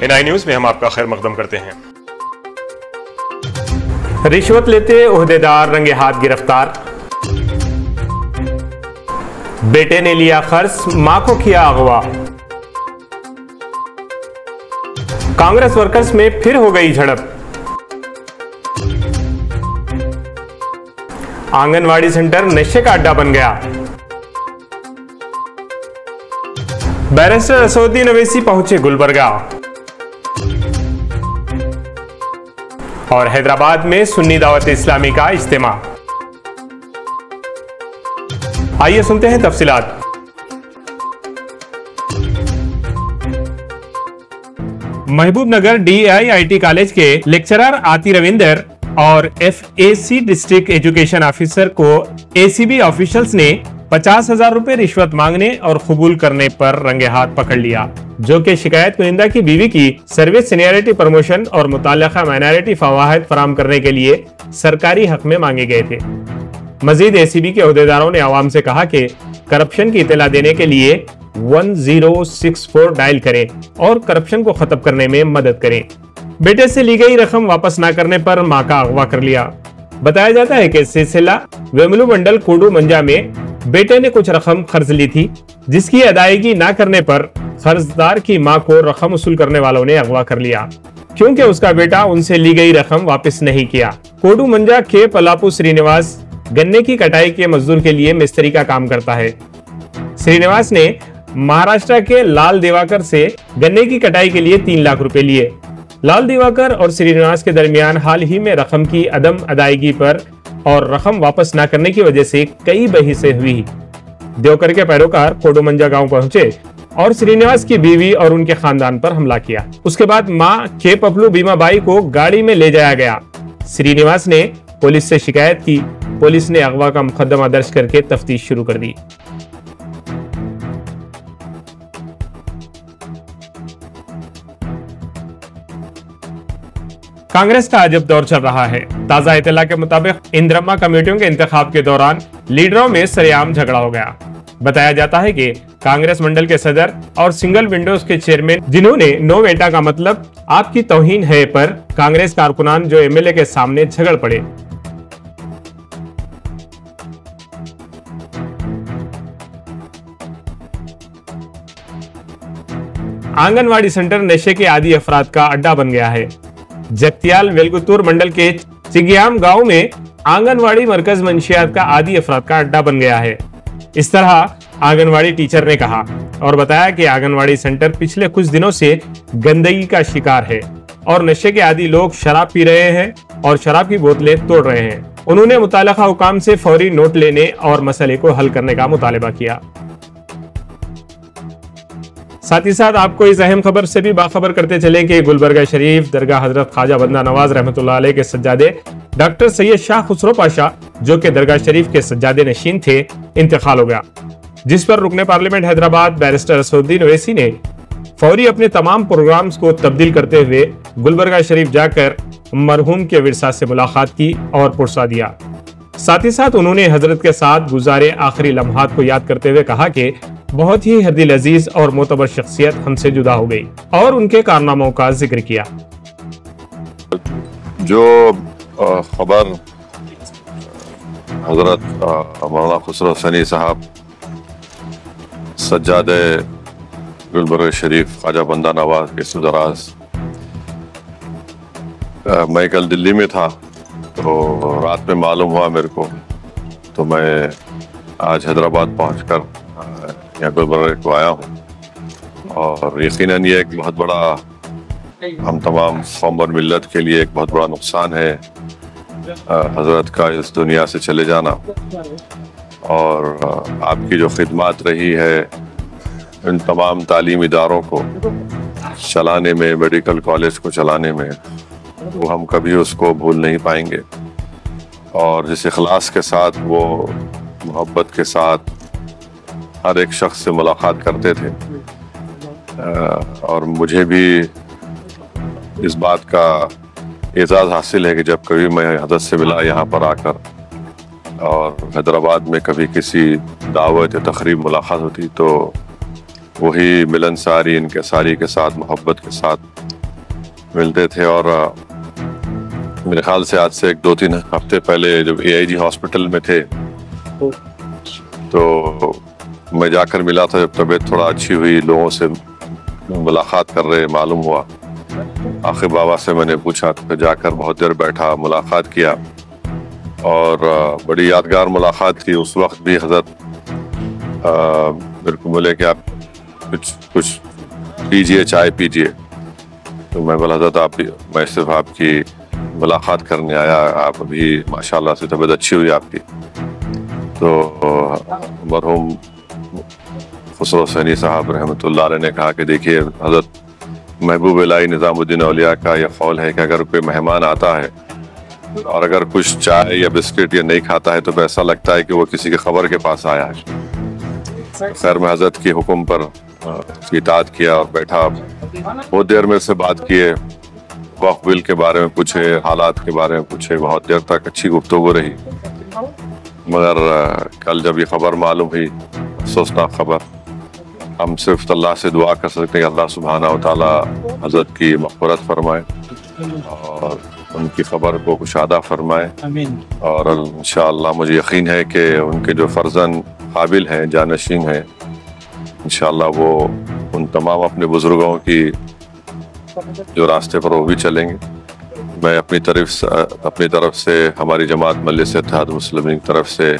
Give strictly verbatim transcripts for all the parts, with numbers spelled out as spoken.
NI news में हम आपका खैर मकदम करते हैं। रिश्वत लेते ओहदेदार रंगे हाथ गिरफ्तार। बेटे ने लिया खर्च, मां को किया अगवा। कांग्रेस वर्कर्स में फिर हो गई झड़प। आंगनवाड़ी सेंटर नशे का अड्डा बन गया। बैरिस्टर असदुद्दीन ओवैसी पहुंचे गुलबर्गा। और हैदराबाद में सुन्नी दावत इस्लामी का इज्तिमा। आइए सुनते हैं तफसीलात। Mahabubnagar D I I T college के लेक्चरर आती रविंदर और F A C district education officer को ए सी बी ऑफिशियल्स ने पचास हजार रुपए रिश्वत मांगने और कबूल करने पर रंगे हाथ पकड़ लिया, जो कि शिकायत कुनिंदा की बीवी की सर्विस सीनियरिटी प्रमोशन और मुताल्लिका माइनॉरिटी फवाहिद फराम करने के लिए सरकारी हक में मांगे गए थे। मजीद ए सी बी के अहदेदारों ने आवाम से कहा कि करप्शन की इतला देने के लिए एक ज़ीरो छह चार डायल करें और करप्शन को खत्म करने में मदद करें। बेटे से ली गई रकम वापस न करने पर मां का अगवा कर लिया। बताया जाता है कि सिलसिला वेमुलू मंडल कोडू मंजा में बेटे ने कुछ रकम कर्ज ली थी, जिसकी अदायगी न करने पर कर्जदार की मां को रकम वसूल करने वालों ने अगवा कर लिया, क्योंकि उसका बेटा उनसे ली गई रकम वापस नहीं किया। कोडू मंजा के पलापू श्रीनिवास गन्ने की कटाई के मजदूर के लिए मिस्त्री का काम करता है। श्रीनिवास ने महाराष्ट्र के लाल दिवाकर से गन्ने की कटाई के लिए तीन लाख रुपए लिए। लाल दिवाकर और श्रीनिवास के दरमियान हाल ही में रकम की अदम अदायगी पर और रकम वापस न करने की वजह से कई बहसें हुई। देवकर के पैरोकार कोडूमंजा गांव पहुंचे और श्रीनिवास की बीवी और उनके खानदान पर हमला किया। उसके बाद मां के पपलू बीमाबाई को गाड़ी में ले जाया गया। श्रीनिवास ने पुलिस से शिकायत की। पुलिस ने अगवा का मुकदमा दर्ज करके तफ्तीश शुरू कर दी। कांग्रेस का अजब दौर चल रहा है। ताजा इत्तला के मुताबिक इंद्रमा कमेटियों के इंतखाब के दौरान लीडरों में सरेआम झगड़ा हो गया। बताया जाता है कि कांग्रेस मंडल के सदर और सिंगल विंडोज के चेयरमैन, जिन्होंने नो वेटा का मतलब आपकी तौहीन है पर कांग्रेस कारकुनान जो एम एल ए के सामने झगड़ पड़े। आंगनवाड़ी सेंटर नशे के आदी अफराद का अड्डा बन गया है। जगतियाल वेलगुतूर मंडल के चिगियाम गांव में आंगनवाड़ी मरकज मंशियात का आदी अफराद का अड्डा बन गया है। इस तरह आंगनवाड़ी टीचर ने कहा और बताया कि आंगनवाड़ी सेंटर पिछले कुछ दिनों से गंदगी का शिकार है और नशे के आदी लोग शराब पी रहे हैं और शराब की बोतलें तोड़ रहे हैं। उन्होंने मुताल्लिका हुकाम से फौरी नोट लेने और मसले को हल करने का मुतालबा किया। साथ ही साथ आपको इस अहम खबर से भी बाखबर करते चले कि गुलबर्गा शरीफ दरगाह हजरत ख्वाजा बंदा नवाज रहमतुल्लाह अलैह के सज्जादे डॉक्टर सैयद शाह खुसरो पाशा, जो कि दरगाह शरीफ के सज्जादे नशीन थे, इंतकाल हो गया, जिस पर रुकने पार्लियामेंट हैदराबाद बैरिस्टर असदुद्दीन ओवैसी ने फौरी अपने तमाम प्रोग्राम्स को तब्दील करते हुए गुलबर्गा शरीफ जाकर मरहूम के विरसा से मुलाकात की और पुरसा दिया। साथ ही साथ उन्होंने हजरत के साथ गुजारे आखिरी लम्हात को याद करते हुए कहा कि बहुत ही हरदिल अजीज और मोतबर शख्सियत हमसे जुदा हो गई और उनके कारनामों का जिक्र किया। जो खबर हजरत मौलाना खुसरो सनी साहब सज्जादे गुलबर्गा शरीफ ख्वाजा बंदा नवाज के सुदराज, मैं कल दिल्ली में था तो रात में मालूम हुआ मेरे को, तो मैं आज हैदराबाद पहुंचकर यहाँ गुलबर्गा को आया हूँ। और यकीनन ये एक बहुत बड़ा हम तमाम कौम और मिल्लत के लिए एक बहुत बड़ा नुकसान है हजरत का इस दुनिया से चले जाना। और आपकी जो खिदमत रही है इन तमाम तालीमी इदारों को चलाने में, मेडिकल कॉलेज को चलाने में, वो हम कभी उसको भूल नहीं पाएंगे। और जिस इखलास के साथ वो मोहब्बत के साथ हर एक शख्स से मुलाकात करते थे, और मुझे भी इस बात का एजाज़ हासिल है कि जब कभी मैं हजरत से मिला यहाँ पर आकर और हैदराबाद में कभी किसी दावत या तकरीब मुलाकात होती तो वही मिलनसारी, इनके सारी के साथ, मोहब्बत के साथ मिलते थे। और मेरे ख्याल से आज से एक दो तीन हफ्ते पहले जब ए आई जी हॉस्पिटल में थे तो मैं जाकर मिला था। जब तबीयत थोड़ा अच्छी हुई, लोगों से मुलाकात कर रहे मालूम हुआ। आखिर बाबा से मैंने पूछा, तो जाकर बहुत देर बैठा, मुलाकात किया और बड़ी यादगार मुलाकात थी। उस वक्त भी हजरत मेरे को बोले कि आप कुछ कुछ पीजिए, चाय पीजिए। तो मैं बोला हजरत आप मैं सिर्फ आपकी मुलाकात करने आया, आप अभी माशाल्लाह से तबीयत अच्छी हुई आपकी। तो मरहूम खुसरो हुसैनी साहब रहमतुल्लाह अलैह ने कहा कि देखिए हजरत महबूब इलाही निज़ामुद्दीन औलिया का यह कौल है कि अगर कोई मेहमान आता है और अगर कुछ चाय या बिस्किट या नहीं खाता है तो ऐसा लगता है कि वो किसी के खबर के पास आया है। खैर मैं हजरत के हुक्म पर इताअत किया और बैठा। बहुत देर में से बात किए, वक्फ बिल के बारे में पूछे, हालात के बारे में पूछे, बहुत देर तक अच्छी गुफ्तगू रही। मगर कल जब ये खबर मालूम हुई, अफसोसनाक खबर, हम सिर्फ अल्लाह से दुआ कर सकते हैं कि अल्लाह सुब्हानहू व तआला हजरत की मग़फ़िरत फरमाए और उनकी खबर को कुशादा फरमाए। और इंशाअल्लाह मुझे यकीन है कि उनके जो फर्जन काबिल हैं, जानशीन हैं, इंशाअल्लाह वो उन तमाम अपने बुजुर्गों की जो रास्ते पर वो भी चलेंगे। मैं अपनी तरफ से अपनी तरफ से हमारी जमात मजलिस इत्तेहाद मुस्लिमीन की तरफ से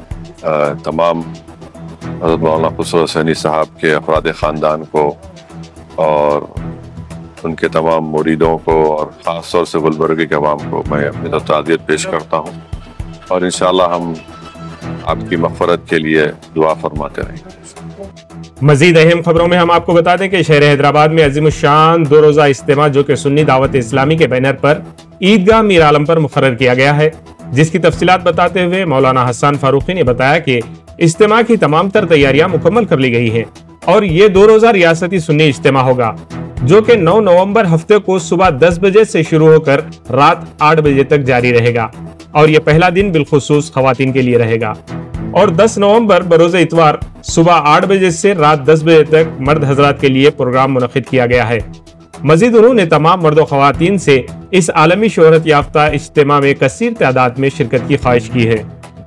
तमाम हज़रत मौलाना खुसरो हुसैनी साहब के अफराद ख़ानदान को और उनके तमाम मुरीदों को और ख़ास तौर से गुलबर्गे के अवाम को मैं अपनी तरफ ताज़ियत पेश करता हूँ और इंशाअल्लाह हम आपकी मग़फ़िरत के लिए दुआ फरमाते रहेंगे। मजीद अहम खबरों में हम आपको बता दें कि शहर हैदराबाद में अज़ीमुश्शान दो रोज़ा इज्तिमा जो कि सुन्नी दावत इस्लामी के बैनर पर ईदगाह मीर आलम पर मुकर्रर किया गया है, जिसकी तफसीलात बताते हुए मौलाना हसन फारूकी ने बताया कि इज्तिमा की तमाम तर तैयारियां मुकम्मल कर ली गई हैं और ये दो रोज़ा रियासती सुन्नी इज्तिमा होगा जो कि नौ नवंबर हफ्ते को सुबह दस बजे से शुरू होकर रात आठ बजे तक जारी रहेगा और ये पहला दिन बिलखुसूस खवातीन के लिए रहेगा। और दस नवंबर बरोज़ इतवार सुबह आठ बजे से रात दस बजे तक मर्द हजरात के लिए प्रोग्राम मुनक़िद किया गया है। मजीद उन्होंने तमाम मर्द खवातीन से इस आलमी शोहरत याफ्ता इज्तिमा में कसीर तादाद में शिरकत की ख्वाहिश की है।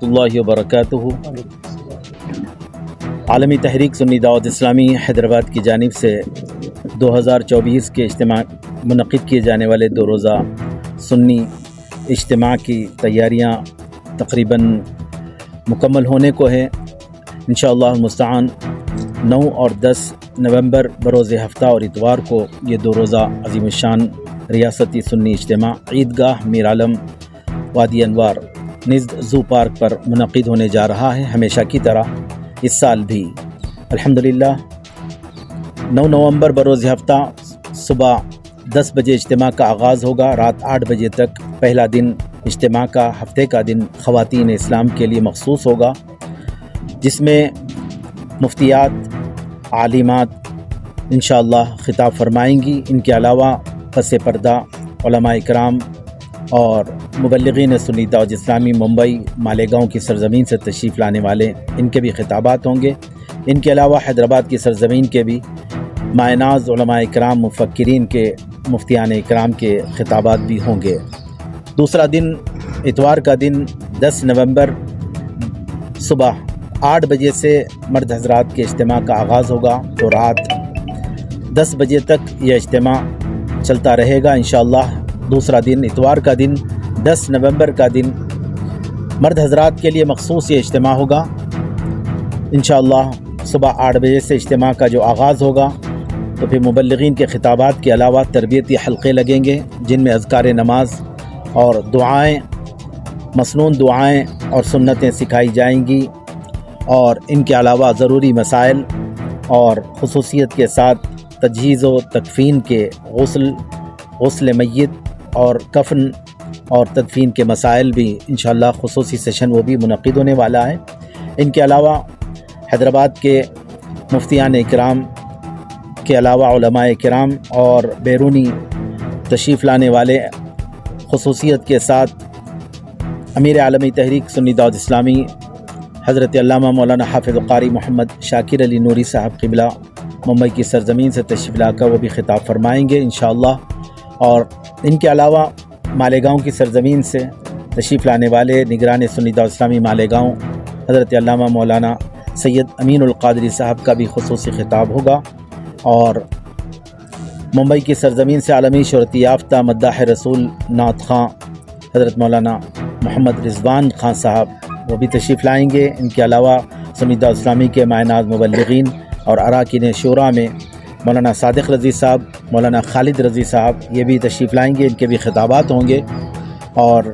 आलमी तहरीक सुन्नी दावत इस्लामी हैदराबाद की जानिब से दो हज़ार चौबीस के इज्तिमा मुनक़िद किए जाने वाले दो रोज़ा सुन्नी इज्तिमा की तैयारियां तकरीबन मुकम्मल होने को है। इंशाअल्लाह मुस्तआन नौ और दस नवंबर बरोज़ हफ्ता और इतवार को ये दो रोज़ा अज़ीमुश्शान रियासती सुन्नी इज्तिमा ईदगाह मीर आलम वादी अनवार निज़्द ज़ू पार्क पर मुनक़िद होने जा रहा है। हमेशा की तरह इस साल भी अल्हम्दुलिल्लाह नौ नवंबर बरोज़ हफ्ता सुबह दस बजे इज्तिमा का आगाज़ होगा, रात आठ बजे तक पहला दिन इज्तिमा का हफ्ते का दिन ख़वातीन इस्लाम के लिए मखसूस होगा, जिसमें मुफ्तियात आलिमात इंशाअल्लाह ख़िताब फरमाएंगी। इनके अलावा पसे पर्दा उलमा इकराम और मुबल्लिगीन सुन्नी दावत इस्लामी मुंबई मालेगांव की सरज़मीन से तशरीफ़ लाने वाले इनके भी ख़िताबात होंगे। इनके अलावा हैदराबाद की सरज़मीन के भी मायनाज़ उलमा इकराम मुफ़क्किरीन के मुफ्तियान इकराम के ख़िताबात भी होंगे। दूसरा दिन इतवार का दिन दस नवंबर सुबह आठ बजे से मर्द हज़रात के इज्तिमा का आगाज़ होगा तो रात दस बजे तक यह इज्तिमा चलता रहेगा इंशाअल्लाह। दूसरा दिन इतवार का दिन दस नवंबर का दिन मर्द हज़रात के लिए मखसूस ये इज्तिमा होगा इंशाअल्लाह। सुबह आठ बजे से इज्तिमा का जो आगाज़ होगा तो फिर मुबल्लिगीन के ख़िताबात के अलावा तरबियती हल्क़े लगेंगे जिनमें अज़कार नमाज और दुआएँ मसनून दुआएँ और सुन्नतें सिखाई जाएंगी और इनके अलावा ज़रूरी मसाइल और ख़ुसूसियत के साथ तजहीज़ व तकफ़ीन के गुस्ल गुस्ल मय्यत और कफ़न और तदफ़ीन के मसाइल भी इंशाअल्लाह ख़ुसूसी सेशन वो भी मुनक़िद होने वाला है। इनके अलावा हैदराबाद के मुफ्तियान इकराम के अलावा उलमा इकराम और बैरूनी तशरीफ़ लाने वाले ख़ुसूसियत के साथ अमीर आलमी तहरीक सुन्नी दावत इस्लामी हज़रत अल्लामा मौलाना हाफ़िज़ क़ारी मोहम्मद शाकिर अली नूरी साहब क़िबला मुंबई की सरज़मीन से तशरीफ़ लाकर वो भी ख़िताब फरमाएँगे इंशाअल्लाह। और इनके अलावा मालेगांव की सरज़मीन से तशरीफ़ लाने वाले निगरान सुन्नी दावत इस्लामी मालेगांव हज़रत अल्लामा मौलाना सैयद अमीनुल क़ादरी साहब का भी ख़ुसूसी ख़िताब होगा। और मुंबई की सरज़मीन से आलमी शोहरत याफ्ता मद्दाह रसूल नात खां हज़रत मौलाना मोहम्मद रिज़वान खां साहब वो भी तशरीफ़ लाएँगे। इनके अलावा सुन्नी दावत इस्लामी के मायनाज़ मुबल्लिगीन और अराकीन शूरा में मौलाना सादिक़ रज़ी साहब, मौलाना खालिद रज़ी साहब ये भी तशरीफ़ लाएँगे, इनके भी खिताबात होंगे। और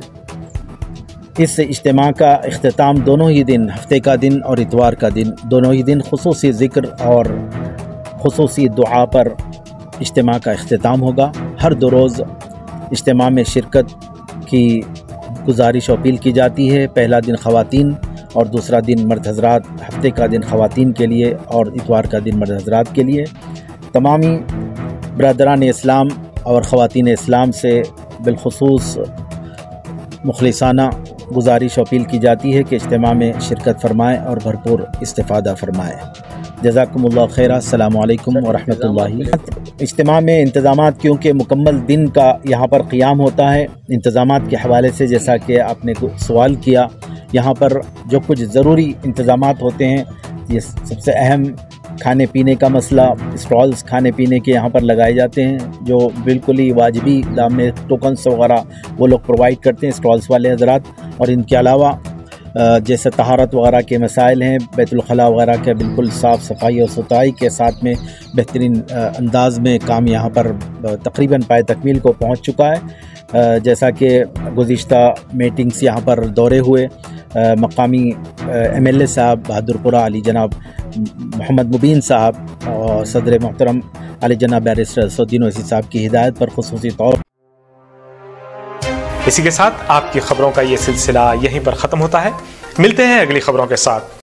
इस इज्तिमा का इख्तिताम दोनों ही दिन, हफ्ते का दिन और इतवार का दिन, दोनों ही दिन खुसूसी ज़िक्र और खुसूसी दुआ पर इज्तिमा का इख्तिताम होगा। हर दो रोज़ इज्तिमा में शिरकत की गुजारिश और अपील की जाती है। पहला दिन ख़वातीन और दूसरा दिन मर्द हज़रात, हफ्ते का दिन ख़वातीन के लिए और इतवार का दिन मर्द हज़रात के लिए। तमामी बरदरान इस्लाम और ख़वातीन इस्लाम से बिलखुसूस मुखलिसाना गुजारिश अपील की जाती है कि इज्तिमा में शिरकत फरमाएँ और भरपूर इस्तिफ़ादा फरमाएँ। जज़ाकुमुल्लाह खैरा। अस्सलामु अलैकुम व रहमतुल्लाहि। इज्तिमा में इंतज़ामात क्योंकि मुकम्मल दिन का यहाँ पर क़ियाम होता है, इंतज़ामात के हवाले से जैसा कि आपने सवाल किया, यहाँ पर जो कुछ ज़रूरी इंतज़ामात होते हैं, ये सबसे अहम खाने पीने का मसला, स्टॉल्स खाने पीने के यहाँ पर लगाए जाते हैं जो बिल्कुल ही वाजिबी दाम में टोकन्स वगैरह वो लोग प्रोवाइड करते हैं स्टॉल्स वाले हज़रात। और इनके अलावा जैसे तहारत वगैरह के मसाइल हैं, बैतुल खला वगैरह के बिल्कुल साफ़ सफाई और सुथराई के साथ में बेहतरीन अंदाज में काम यहाँ पर तकरीबन पाए तकमील को पहुँच चुका है। जैसा कि गुज़िश्ता मीटिंग्स यहाँ पर दौरे हुए, मकामी एम एल ए साहब बहादुरपुरा अली जनाब मोहम्मद मुबीन साहब और सदर मोहतरम अली जनाब बैरिस्टर असदुद्दीन ओवैसी साहब की हिदायत पर खुसूसी तौर। इसी के साथ आपकी खबरों का ये सिलसिला यहीं पर ख़त्म होता है। मिलते हैं अगली खबरों के साथ।